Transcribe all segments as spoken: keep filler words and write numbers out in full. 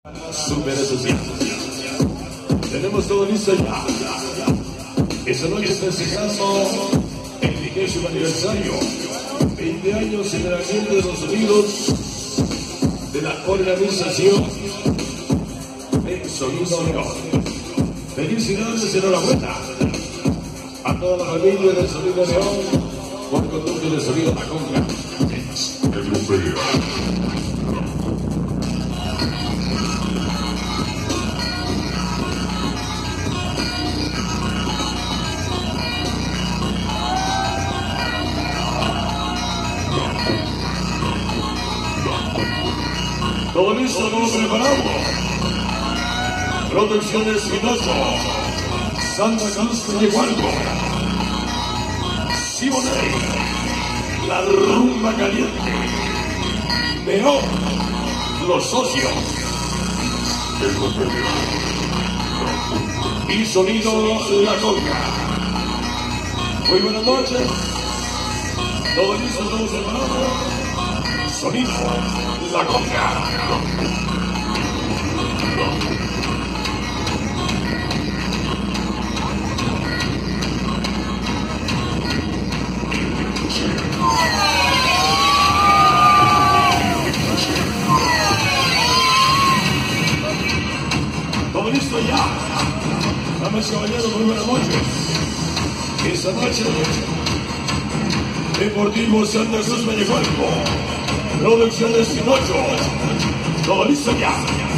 Super social. Tenemos todo listo ya. Esa noche festejando el vigésimo aniversario, veinte años en el ambiente de los sonidos de la organización de Sonido León. Felicidades y enhorabuena a toda la familia del Sonido León por conducto de Sonido La Conga. Todo listo, todo preparado. Producciones Pinocho, Santa Cruz de Yegualco, Siboney, La Rumba Caliente, León, Los Socios, y Sonido La Conga. Muy buenas noches. Todo listo, todo preparado. Sonido La Conga. Todo listo ya. Damas y caballeros, muy buenas noches. Esta noche, Deportivo Santa Cruz de Yegualco, Producciones Pinocho. Todo listo ya.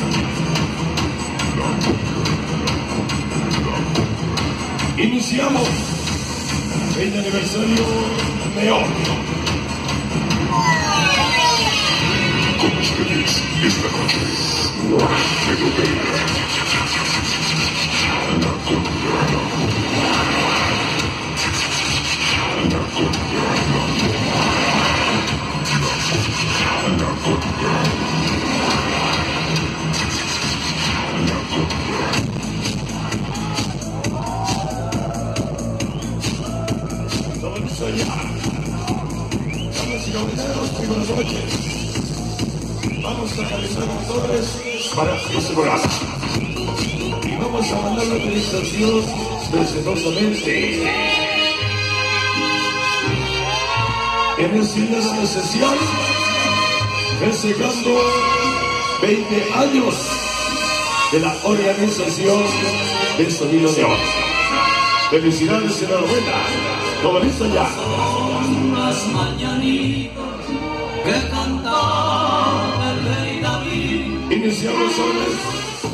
Iniciamos veinte aniversario León. Con ustedes esta noche, La Conga. La Conga. La Conga. La Conga. Todo listo ya. Damas y caballeros, muy buenas noches. Vamos a realizar motores para asegurar. Y vamos a mandar la administración respetuosamente. En este día de especial, festejando veinte años de la organización de Sonido León. Felicidades y enhorabuena. Todo listo ya. Son las mañanitas que cantaba el rey David. Iniciamos hoy